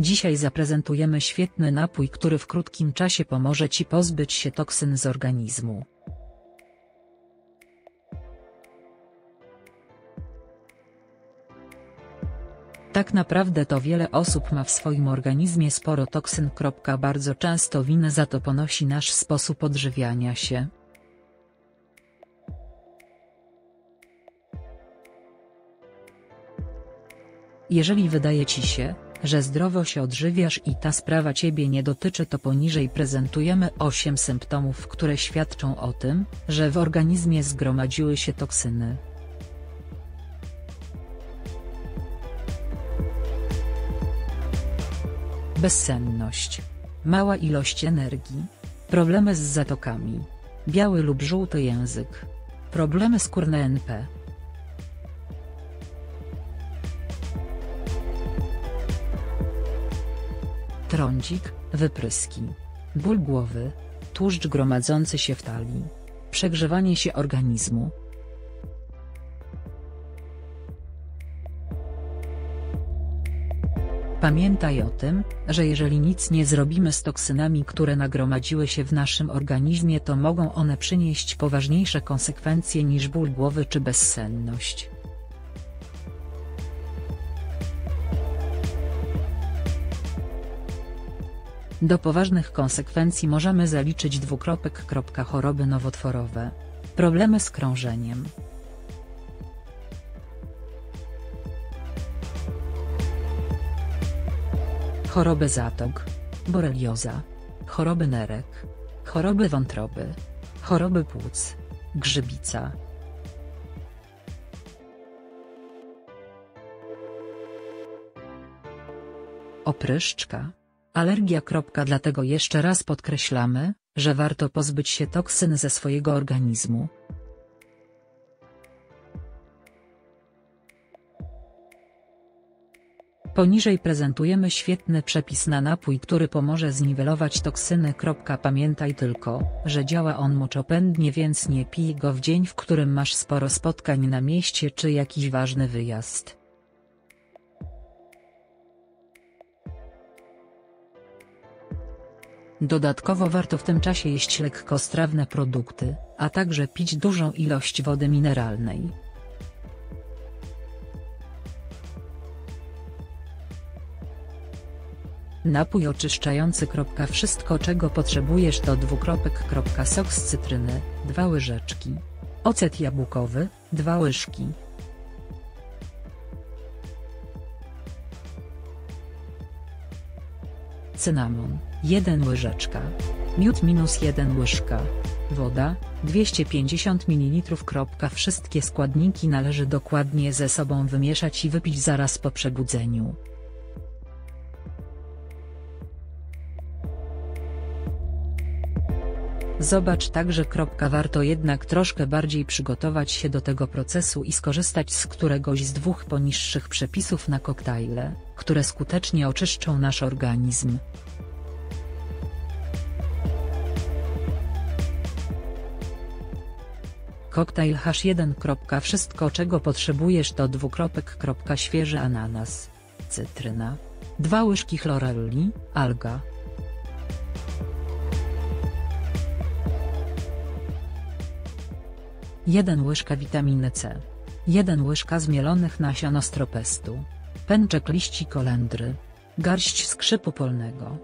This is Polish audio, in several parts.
Dzisiaj zaprezentujemy świetny napój, który w krótkim czasie pomoże Ci pozbyć się toksyn z organizmu. Tak naprawdę to wiele osób ma w swoim organizmie sporo toksyn. Bardzo często winę za to ponosi nasz sposób odżywiania się. Jeżeli wydaje Ci się, że zdrowo się odżywiasz i ta sprawa Ciebie nie dotyczy, to poniżej prezentujemy 8 symptomów, które świadczą o tym, że w organizmie zgromadziły się toksyny. Bezsenność, mała ilość energii, problemy z zatokami, biały lub żółty język, problemy skórne NP. Trądzik, wypryski, ból głowy, tłuszcz gromadzący się w talii, przegrzewanie się organizmu. Pamiętaj o tym, że jeżeli nic nie zrobimy z toksynami, które nagromadziły się w naszym organizmie, to mogą one przynieść poważniejsze konsekwencje niż ból głowy czy bezsenność. Do poważnych konsekwencji możemy zaliczyć choroby nowotworowe, problemy z krążeniem, choroby zatok, borelioza, choroby nerek, choroby wątroby, choroby płuc, grzybica. Opryszczka, alergia. Dlatego jeszcze raz podkreślamy, że warto pozbyć się toksyn ze swojego organizmu. Poniżej prezentujemy świetny przepis na napój, który pomoże zniwelować toksyny. Pamiętaj tylko, że działa on moczopędnie, więc nie pij go w dzień, w którym masz sporo spotkań na mieście czy jakiś ważny wyjazd. Dodatkowo warto w tym czasie jeść lekkostrawne produkty, a także pić dużą ilość wody mineralnej. Napój oczyszczający. Wszystko, czego potrzebujesz, to sok z cytryny, 2 łyżeczki, ocet jabłkowy, 2 łyżki, cynamon, 1 łyżeczka, miód -1 łyżka, woda, 250 ml. Wszystkie składniki należy dokładnie ze sobą wymieszać i wypić zaraz po przebudzeniu. Zobacz także. Warto jednak troszkę bardziej przygotować się do tego procesu i skorzystać z któregoś z 2 poniższych przepisów na koktajle, które skutecznie oczyszczą nasz organizm. Koktajl H1. Wszystko, czego potrzebujesz, to świeży ananas, cytryna, 2 łyżki chlorelli, alga, 1 łyżka witaminy C, 1 łyżka zmielonych nasion ostropestu, pęczek liści kolendry, garść skrzypu polnego,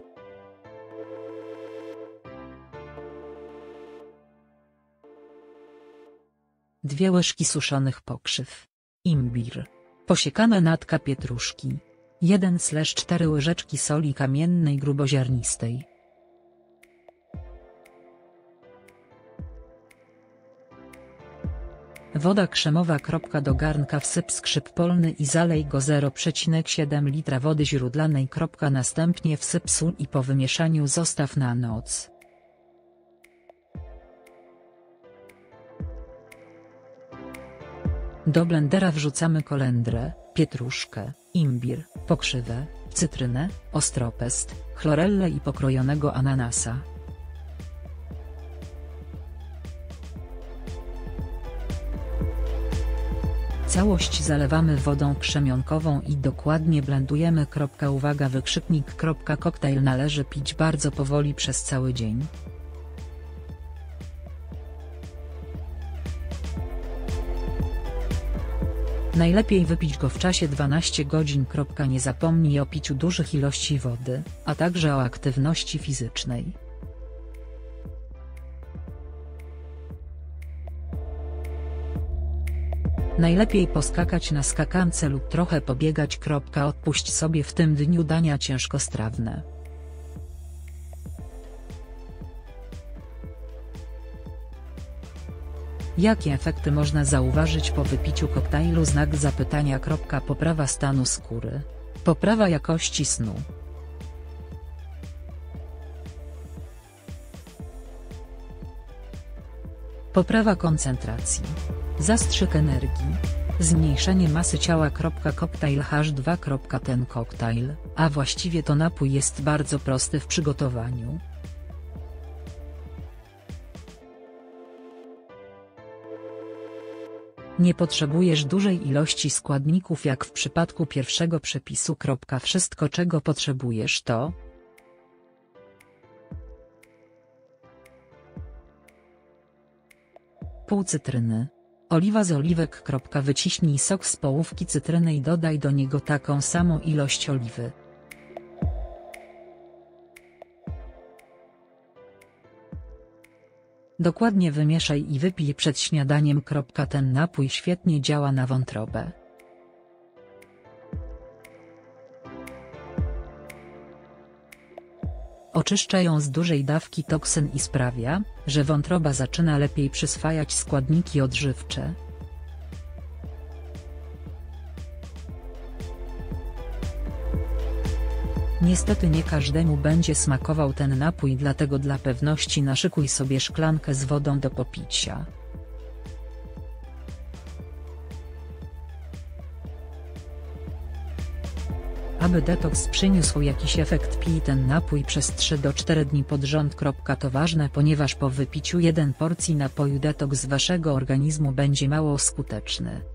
dwie łyżki suszonych pokrzyw, imbir, posiekane natka pietruszki, 1/4 łyżeczki soli kamiennej gruboziarnistej, woda krzemowa. Do garnka wsyp skrzyp polny i zalej go 0,7 litra wody źródlanej. Następnie wsyp sól i po wymieszaniu zostaw na noc. Do blendera wrzucamy kolendrę, pietruszkę, imbir, pokrzywę, cytrynę, ostropest, chlorellę i pokrojonego ananasa. Całość zalewamy wodą krzemionkową i dokładnie blendujemy. Uwaga wykrzyknik. Koktajl należy pić bardzo powoli przez cały dzień. Najlepiej wypić go w czasie 12 godzin. Nie zapomnij o piciu dużych ilości wody, a także o aktywności fizycznej. Najlepiej poskakać na skakance lub trochę pobiegać. Odpuść sobie w tym dniu dania ciężkostrawne. Jakie efekty można zauważyć po wypiciu koktajlu? Znak zapytania. Poprawa stanu skóry. Poprawa jakości snu. Poprawa koncentracji. Zastrzyk energii. Zmniejszenie masy ciała. Koktajl H2. Ten koktajl, a właściwie to napój, jest bardzo prosty w przygotowaniu. Nie potrzebujesz dużej ilości składników jak w przypadku pierwszego przepisu. Wszystko, czego potrzebujesz, to pół cytryny. Oliwa z oliwek. Wyciśnij sok z połówki cytryny i dodaj do niego taką samą ilość oliwy. Dokładnie wymieszaj i wypij przed śniadaniem. Ten napój świetnie działa na wątrobę. Oczyszcza ją z dużej dawki toksyn i sprawia, że wątroba zaczyna lepiej przyswajać składniki odżywcze. Niestety nie każdemu będzie smakował ten napój, dlatego dla pewności naszykuj sobie szklankę z wodą do popicia. Aby detoks przyniósł jakiś efekt, pij ten napój przez 3 do 4 dni pod rząd. To ważne, ponieważ po wypiciu 1 porcji napoju detoks waszego organizmu będzie mało skuteczny.